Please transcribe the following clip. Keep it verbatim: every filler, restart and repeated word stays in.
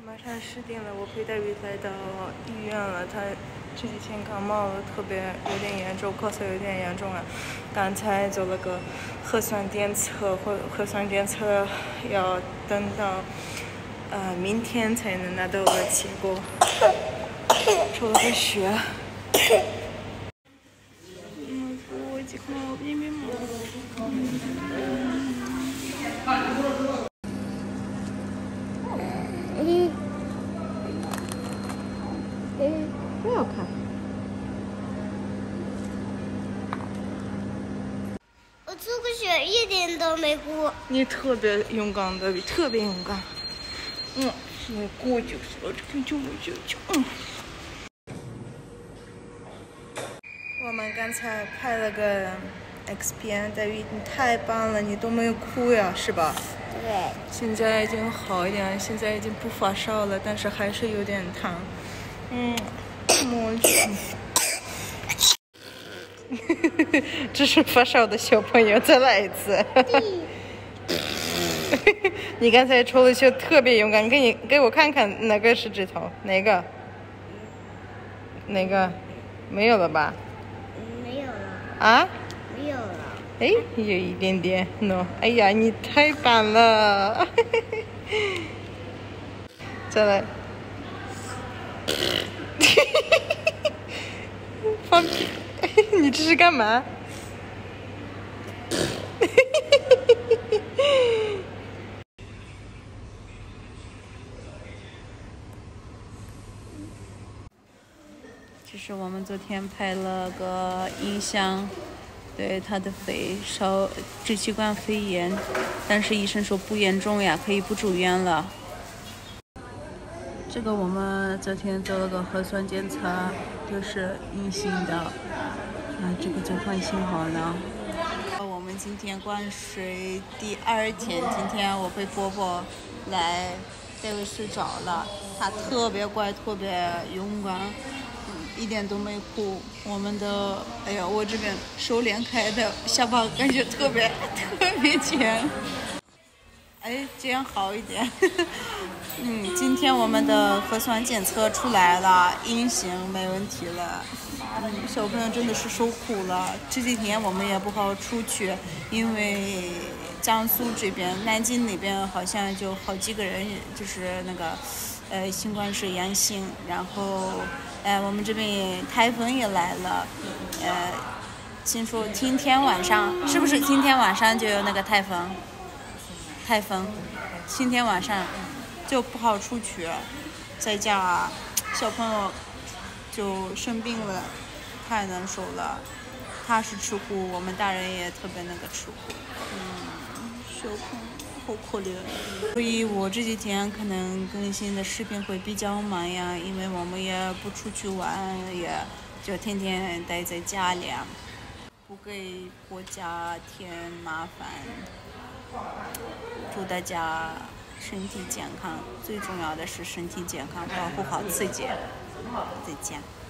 马上十点了，我陪大鱼来到医院了。他这几天感冒了，特别有点严重，咳嗽有点严重啊。刚才做了个核酸检测，核核酸检测要等到呃明天才能拿到个结果。抽了个血。嗯，我已经好避免了。嗯。嗯，不要看。 我出个血一点都没哭。 你特别勇敢的，特别勇敢。嗯，没哭就是了，这个就就就嗯。我们刚才拍了个 X 片，大鱼你太棒了，你都没有哭呀，是吧？ 对。 现在已经好一点，现在已经不发烧了，但是还是有点烫。嗯，摸去。这是发烧的小朋友，再来一次。你刚才抽的血特别勇敢，给你给我看看哪个是指头，哪个？哪个？没有了吧？ 没有了。 啊？ 没有了。 哎，有一点点 no。哎呀，你太棒了！再来。放屁！你这是干嘛？这是我们昨天拍了个影像，对他的肺烧支气管肺炎，但是医生说不严重呀，可以不住院了。这个我们昨天做了个核酸检测，就是阴性的，啊，这个就放心好了。我们今天关水第二天，今天我陪婆婆来戴维斯找了，她特别乖，特别勇敢，嗯，一点都没哭。我们的，哎呀，我这边手连开的，下巴感觉特别特别尖。哎，这样好一点。嗯，今天我们的核酸检测出来了，阴性，没问题了。嗯，小朋友真的是受苦了。这几天我们也不好出去，因为江苏这边、南京那边好像就好几个人就是那个呃新冠是阳性，然后呃我们这边台风也来了，呃，听说今天晚上是不是今天晚上就有那个台风？台风，今天晚上就不好出去，在家小朋友就生病了，太难受了。他是吃苦，我们大人也特别那个吃苦。嗯，小朋友好可怜。所以我这几天可能更新的视频会比较慢呀，因为我们也不出去玩，也就天天待在家里，不给国家添麻烦。祝大家身体健康，最重要的是身体健康，保护好自己。再见。